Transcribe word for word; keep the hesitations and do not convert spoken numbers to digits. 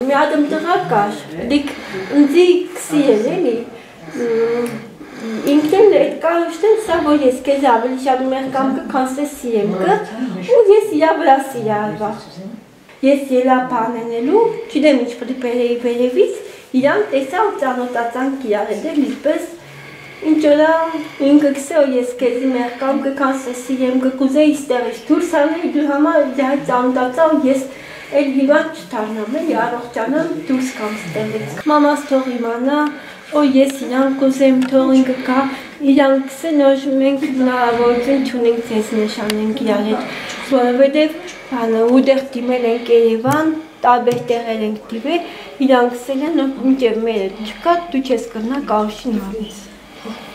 Մի հատ տղա կար, դիք ինձի քսիել էլի, ինքն էլ այդ կարուշտեն սա որ ես քեզ ավելի շատ մեղքամ կքանսես սիրեմ կը ու ես իրա վրա սիրա արվա։ Ես ելա բանենելու, չգիտեմ ինչ պետք է վերևից, իրան տեսա ու ծանոթացանք իրար հետ էլ իսպես ինչ օրա ինքը գսե ու ես քեզի մեղքամ կքանսես սիրեմ կկուզեի ստեղից դուրս անել դու համար իրա ծանոթացա ու ես էլ հիվանդ չդառնամ էլի առողջանամ դուրս կամ ստեղից։ Մամաս թող իմանա ու ես իրան կուզեմ թող ինքը գա իրան գսեն որ մենք հնարավորություն չունենք ձեզ նշանենք իրար հետ որովհետև բանը ուդեղ դիմել ենք Երևան տարբեր տեղեր ենք դիմել իրան գսել են մինչև մերը չկա դու չես կրնա կարուշին հանես։